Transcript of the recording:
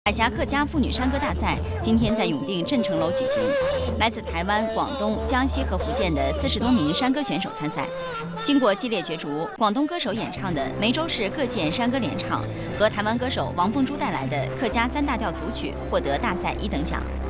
海峡客家妇女山歌大赛今天在永定镇城楼举行，来自台湾、广东、江西和福建的40多名山歌选手参赛。经过激烈角逐，广东歌手演唱的梅州市各县山歌联唱和台湾歌手王凤珠带来的客家3大调组曲获得大赛1等奖。